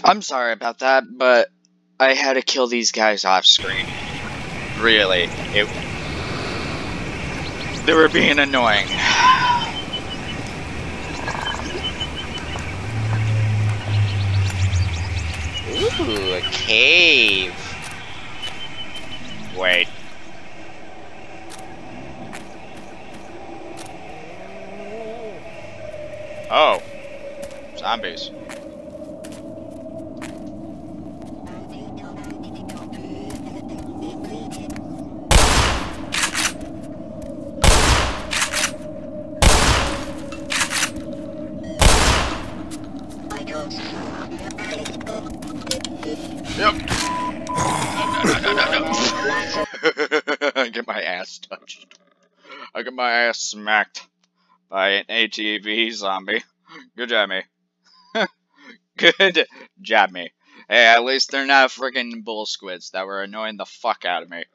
I'm sorry about that, but I had to kill these guys off screen. Really, they were being annoying. Ooh, a cave. Wait. Oh. Zombies. Yep. No. I get my ass touched. I get my ass smacked by an ATV zombie. Good job, me. Good job, me. Hey, at least they're not freaking bull squids that were annoying the fuck out of me.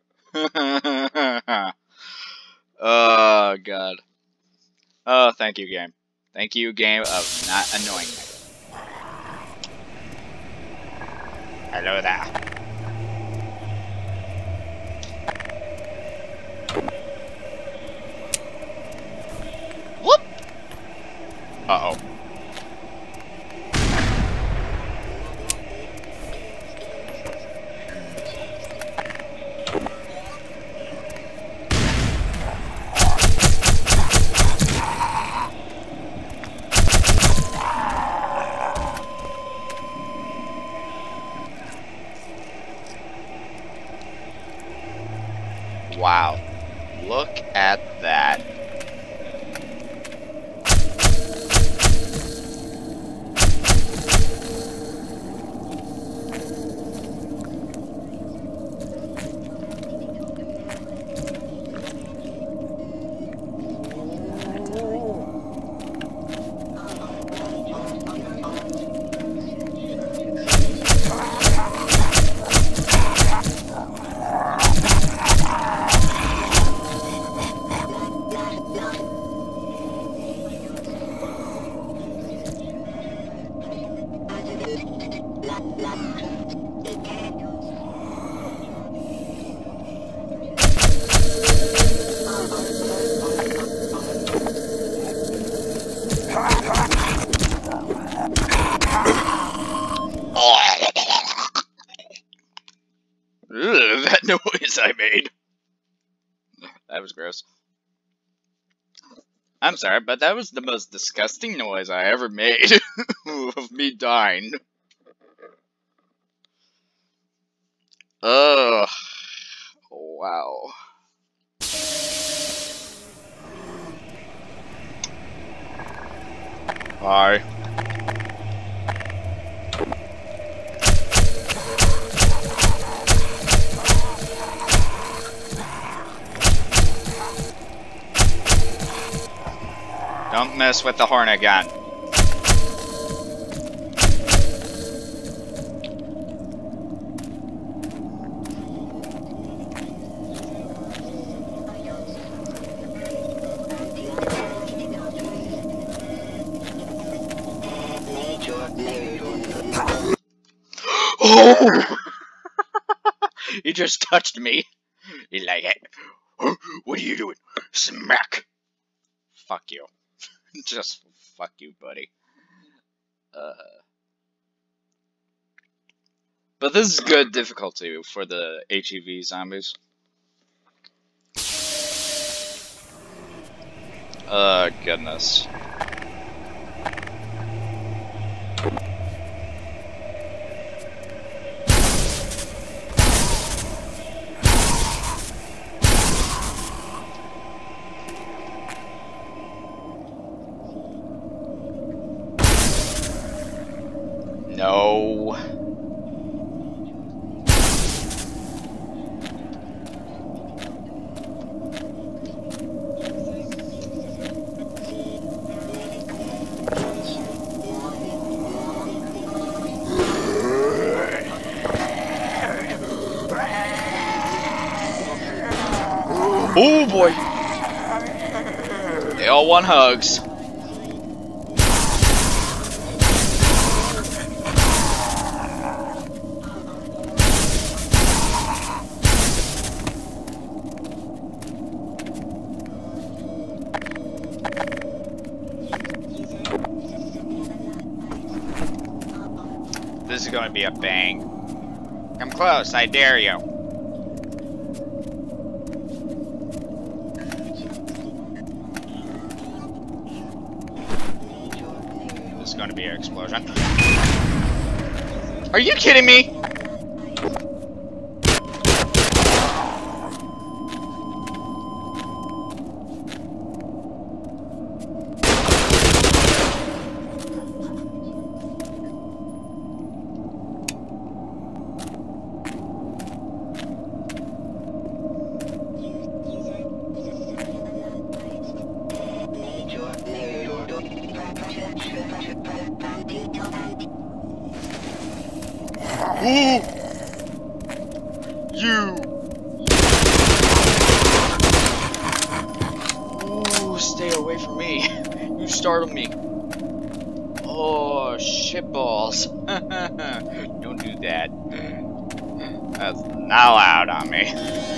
Oh, God. Oh, thank you, game. Thank you, game, of not annoying me. Hello there. Whoop! Uh-oh. Wow. Look at that. That noise I made. That was gross. I'm sorry, but that was the most disgusting noise I ever made of me dying. Ugh. Wow. Hi. Don't mess with the Hornet gun. Oh! You just touched me. You like it? What are you doing? Smack! Fuck you. Just fuck you, buddy. But this is good difficulty for the HEV zombies. Goodness. No. Oh boy. They all want hugs. this is gonna be a bang. Come close, I dare you. This is gonna be an explosion. Are you kidding me? You! Ooh, stay away from me. You startled me. Oh, shitballs. Don't do that. That's not allowed on me.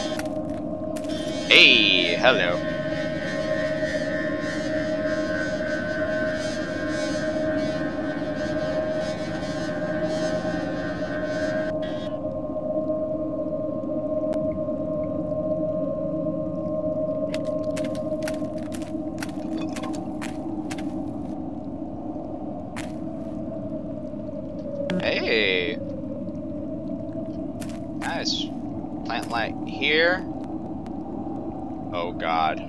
Hey, hello. Hey, nice. Plant light here. Oh God.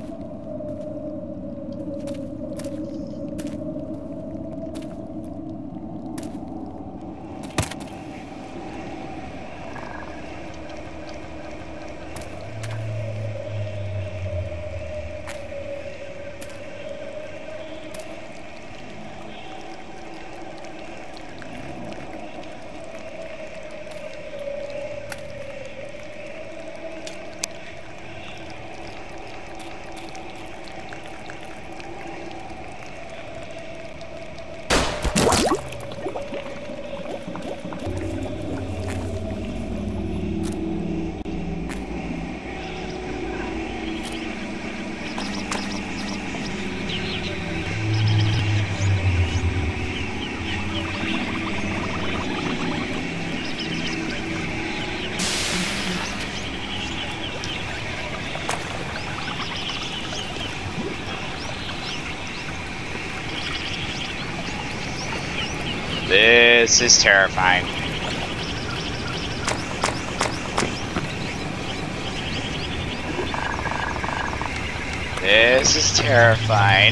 This is terrifying. This is terrifying.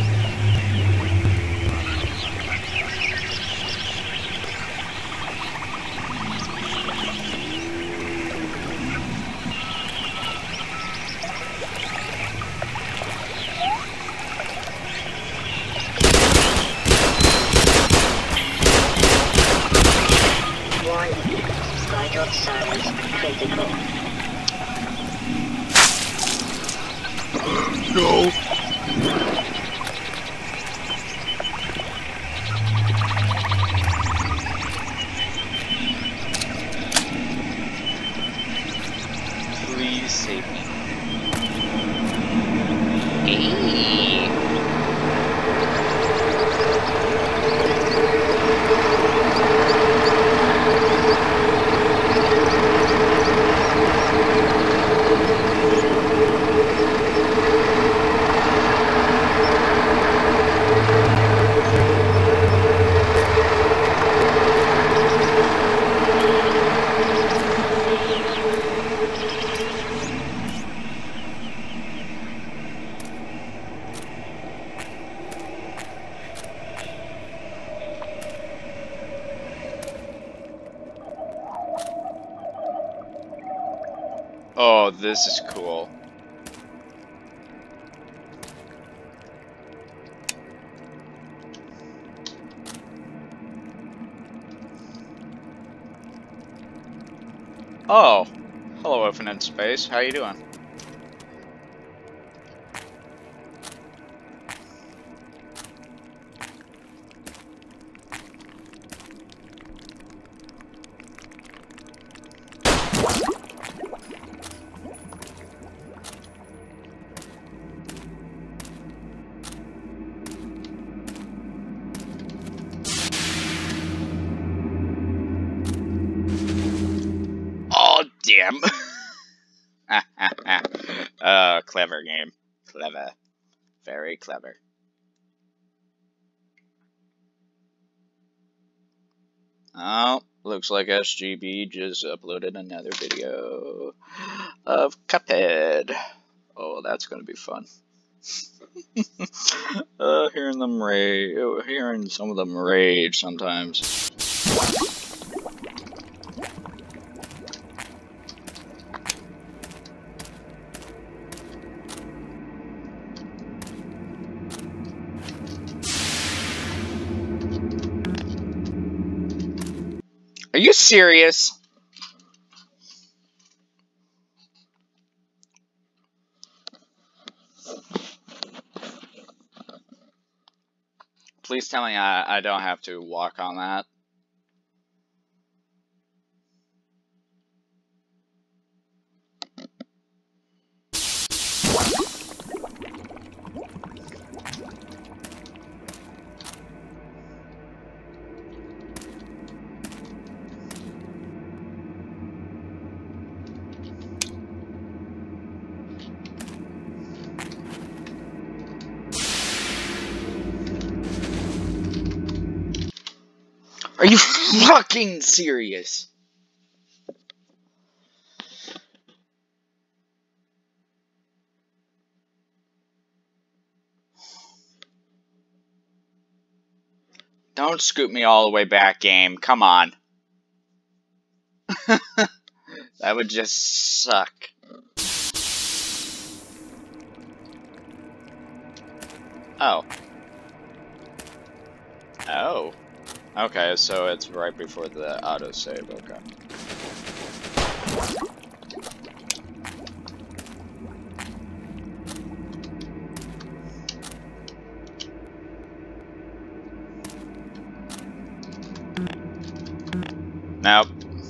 Vital signs critical. No. Please save me. Hey. Oh, this is cool. Oh, hello, Open in Space. How you doing? am. Clever game. Clever. Very clever. Oh, looks like SGB just uploaded another video of Cuphead. Oh, that's gonna be fun. Hearing some of them rage sometimes. Are you serious? Please tell me I don't have to walk on that. Are you fucking serious? Don't scoot me all the way back, game. Come on. That would just suck. Oh. Oh. Okay, so it's right before the autosave, okay. Nope.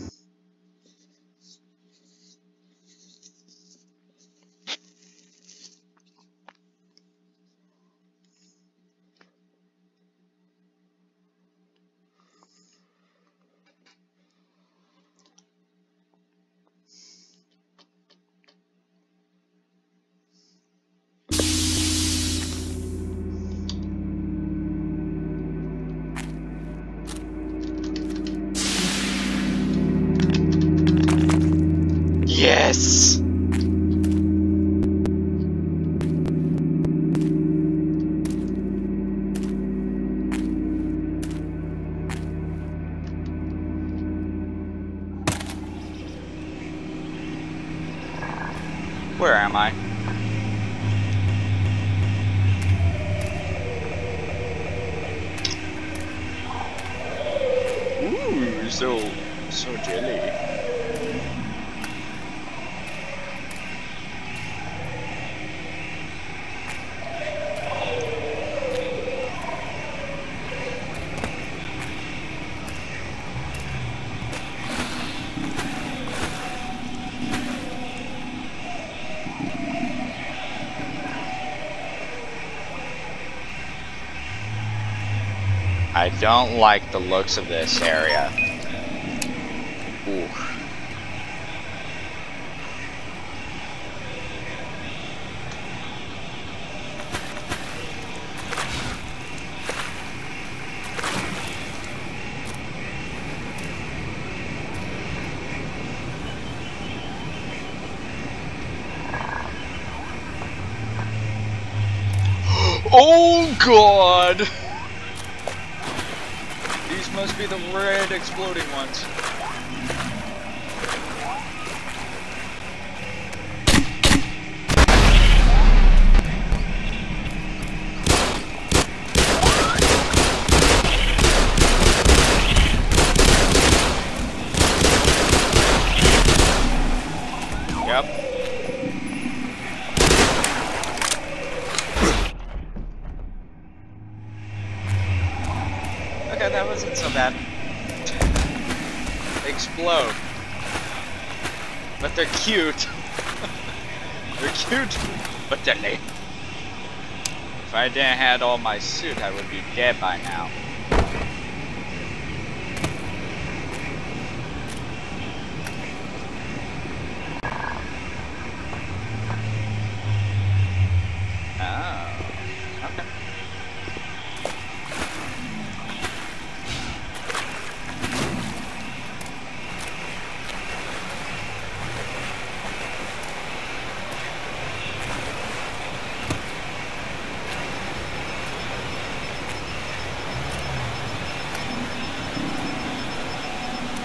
Yes! Where am I? Ooh, so jelly. I don't like the looks of this area. Ooh. Oh God! These must be the red exploding ones. Yep. Okay, that wasn't so bad. They explode. But they're cute. They're cute, but deadly. If I didn't have all my suit, I would be dead by now.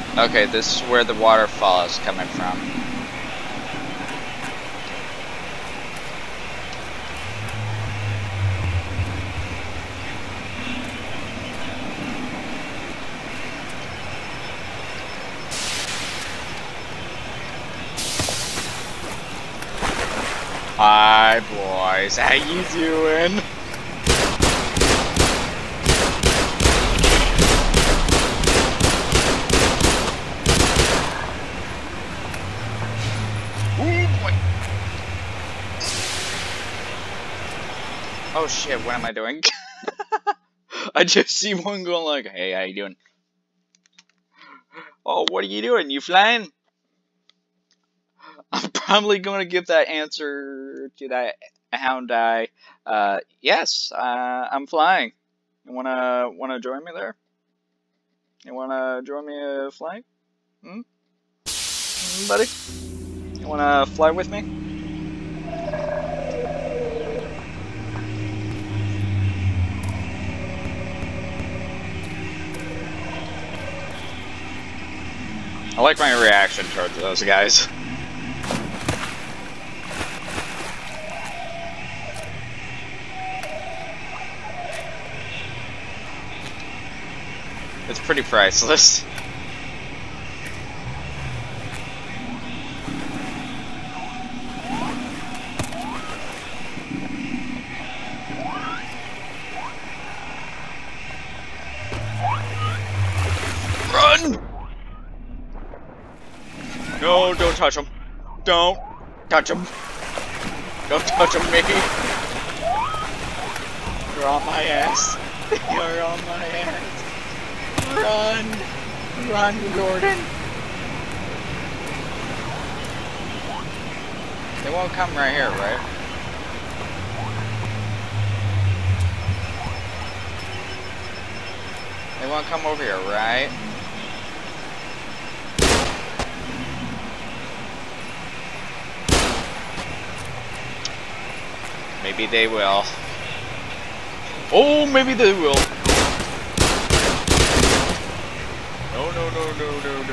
Okay, this is where the waterfall is coming from. Hi boys, how you doing? Oh shit, what am I doing? I just see one going like, hey, how you doing? Oh, what are you doing? You flying? I'm probably going to give that answer to that Houndeye. Yes, I'm flying. You wanna join me there? You wanna join me flying? Hmm? Buddy? You wanna fly with me? I like my reaction towards those guys. It's pretty priceless. Run! No, don't touch him. Don't touch him. Don't touch him, Mickey. You're on my ass. You're on my ass. Run! Run, Gordon! They won't come right here, right? They won't come over here, right? Maybe they will. Oh, maybe they will. No, no, no, no, no, no,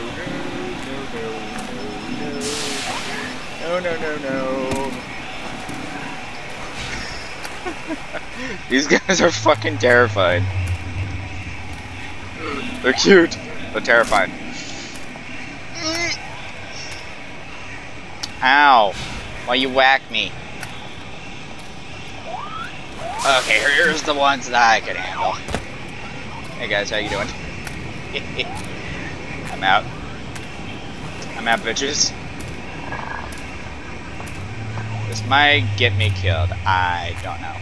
no, no, no, no, no, no, no, no. These guys are fucking terrified. They're cute, but terrified. Ow! Why you whack me? Okay, here's the ones that I can handle. Hey guys, how you doing? I'm out. I'm out, bitches. This might get me killed. I don't know.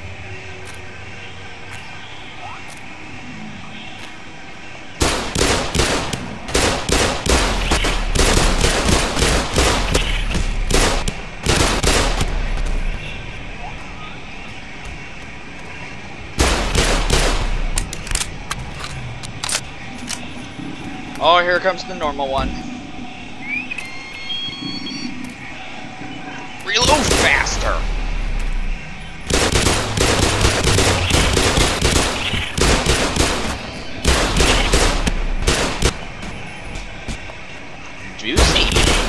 Oh, here comes the normal one. Reload faster! Juicy.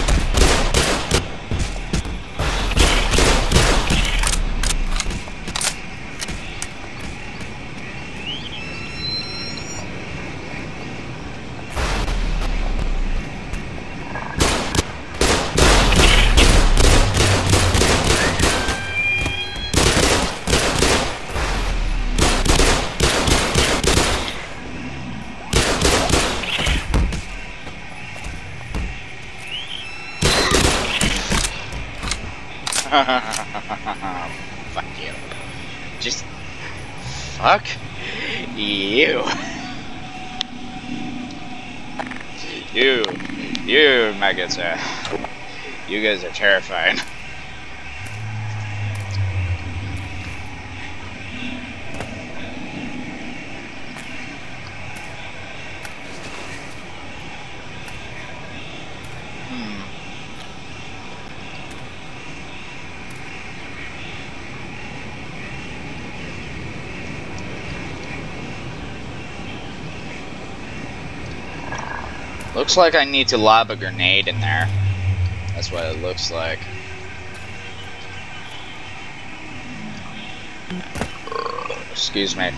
Fuck you. Just fuck you. You maggots you guys are terrifying. Looks like I need to lob a grenade in there. That's what it looks like. Excuse me.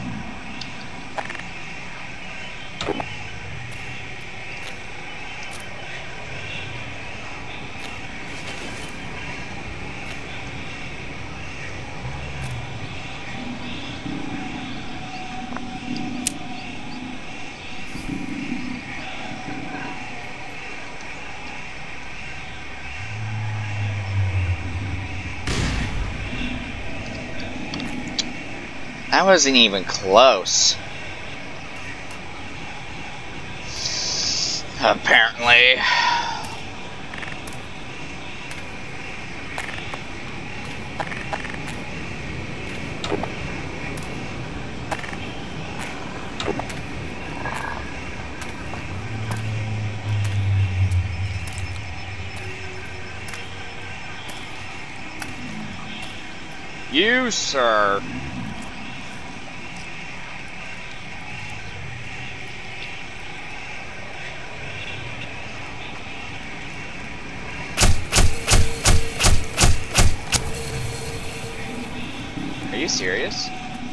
That wasn't even close. Apparently. You, sir. Are you serious?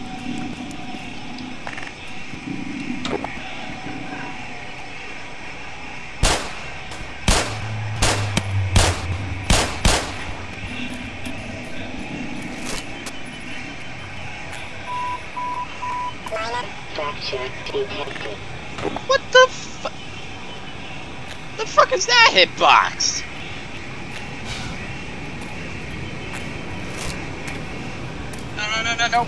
What the fuck is that hitbox? No.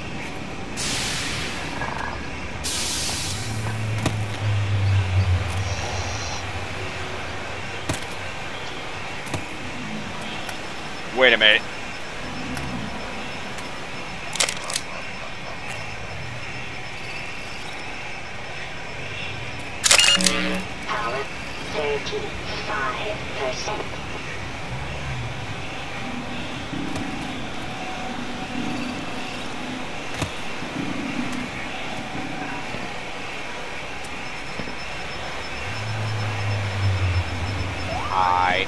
Wait a minute. Power 35%. Hi.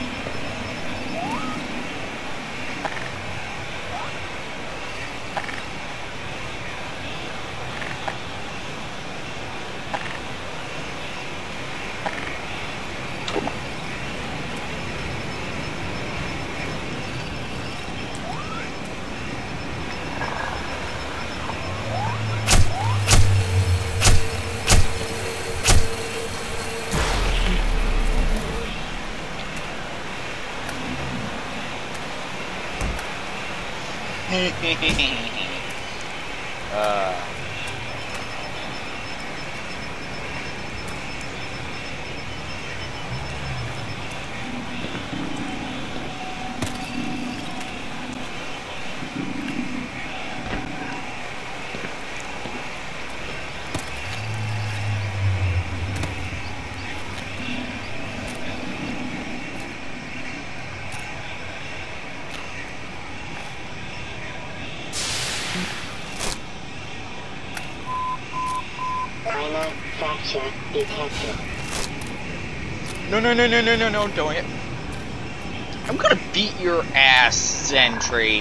Minor fracture detected. No, don't it. I'm gonna beat your ass, Sentry.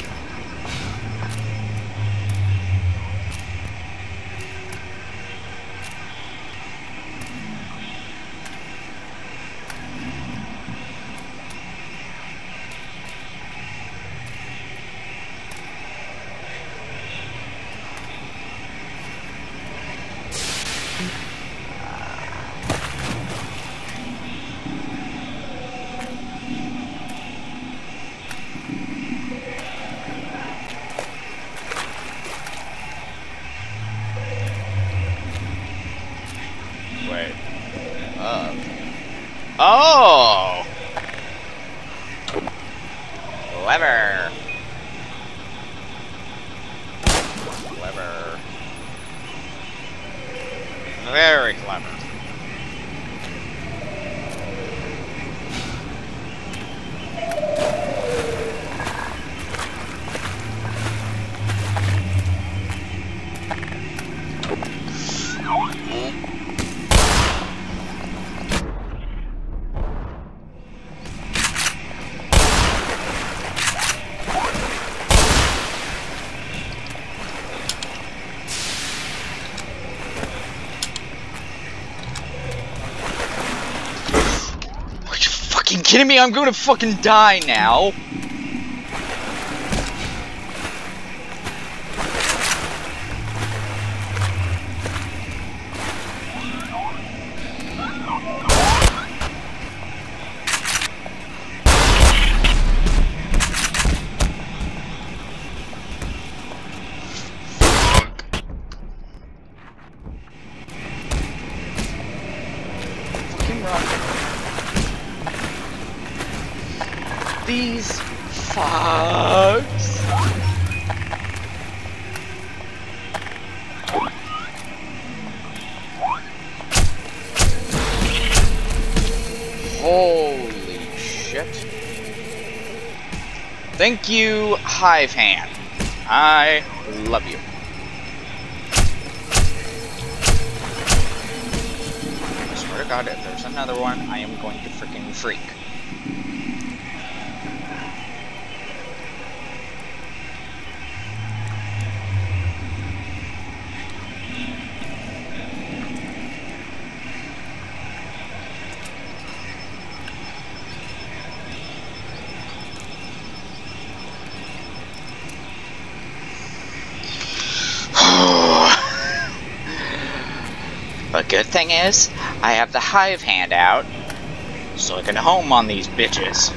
Wait. Oh! Clever. Clever. Very clever. kidding me? I'm gonna fucking die now. These fucks. Holy shit. Thank you, Hive Hand. I love you. I swear to God, if there's another one, I am going to freaking freak. But good thing is, I have the Hive Hand out, so I can home on these bitches.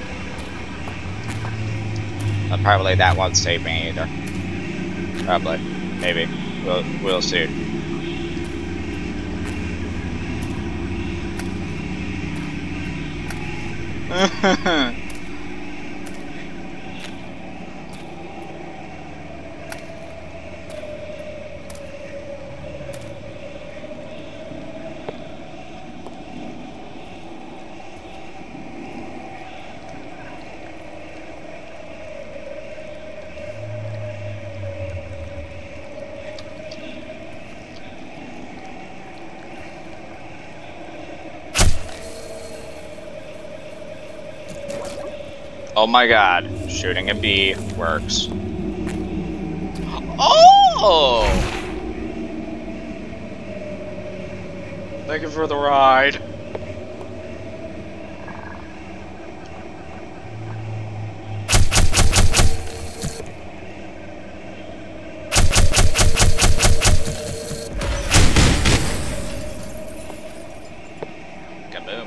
But probably that won't save me either. Probably. Maybe. We'll see. Oh my god, shooting a bee works. Oh! Thank you for the ride. Kaboom.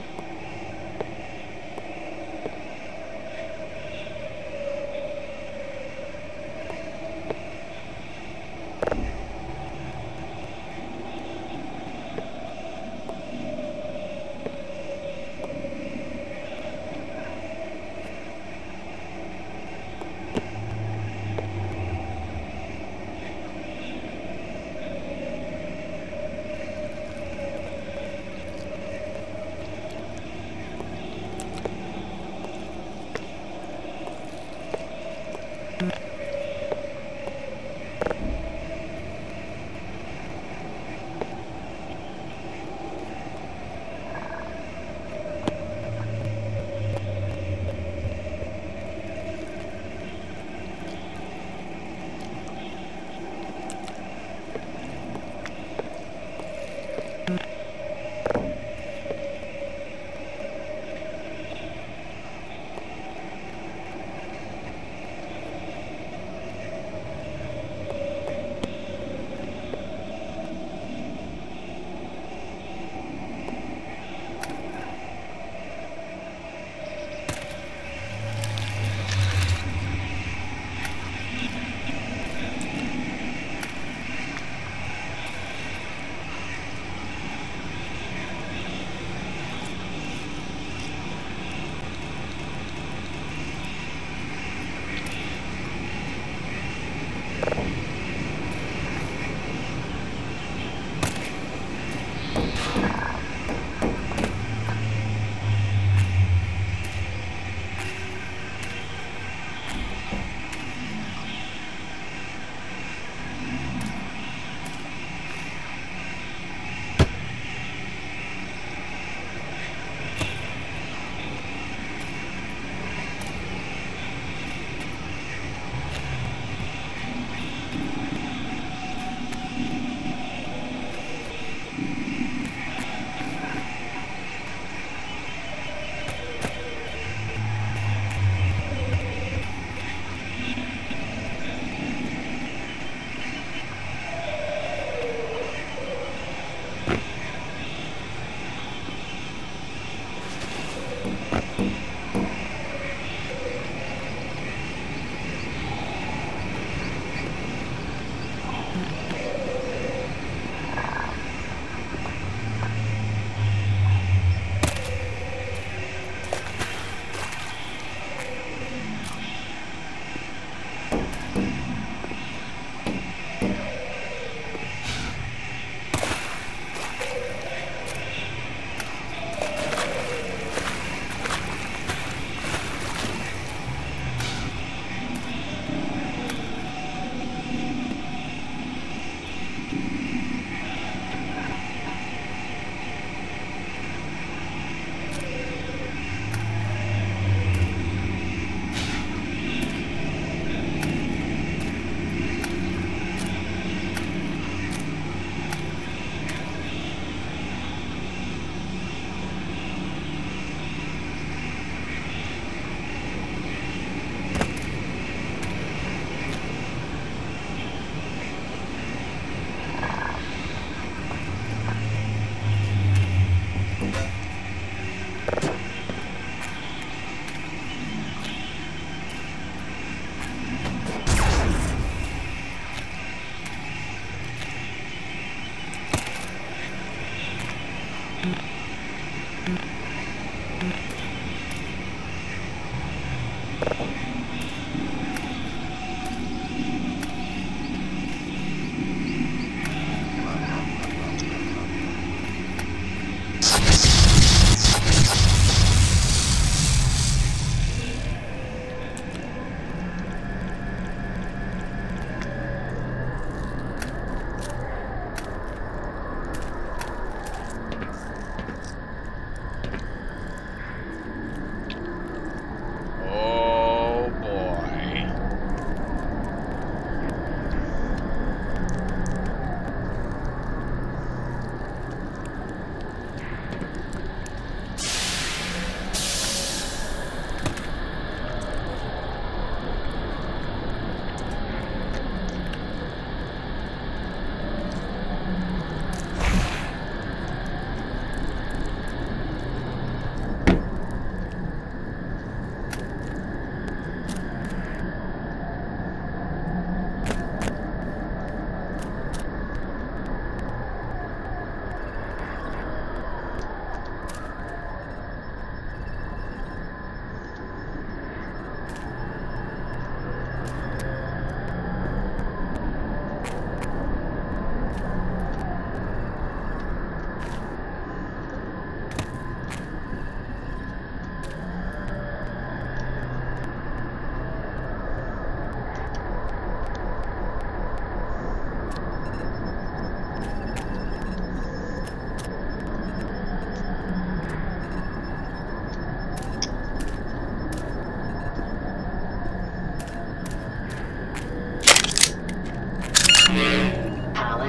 Power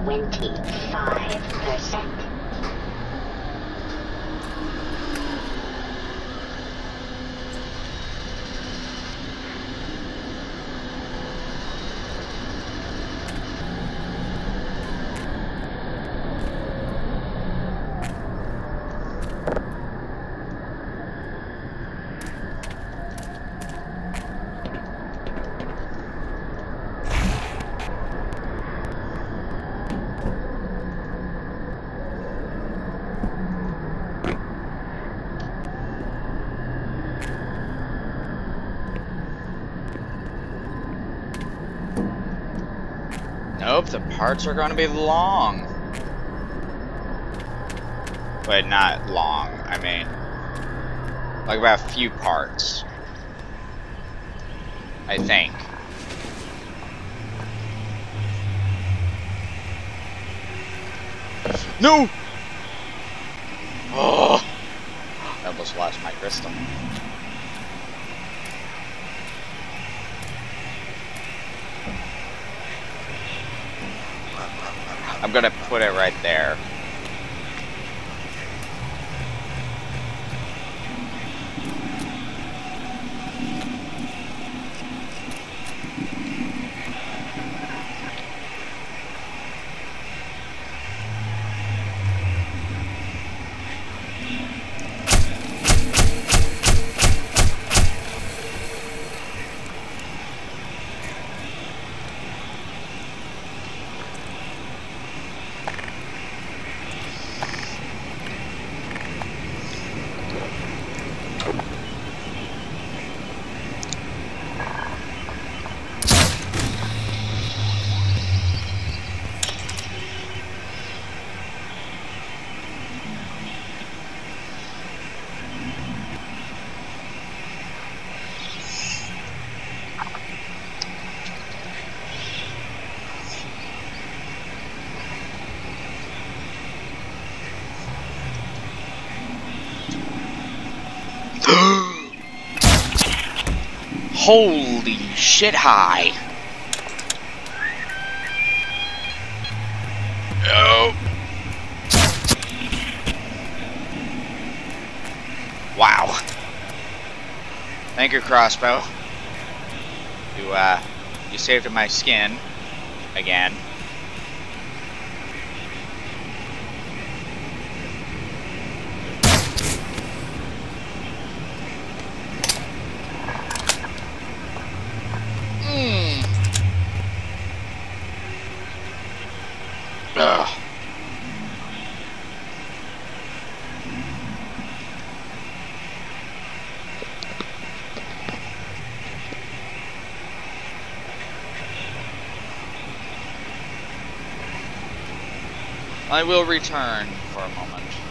25%. Nope, the parts are going to be long. But not long, I mean, like about a few parts. I think. No! Oh! I almost lost my crystal. I'm gonna put it right there. Holy shit high. Oh. Wow. Thank you, crossbow. You saved my skin again. I will return for a moment.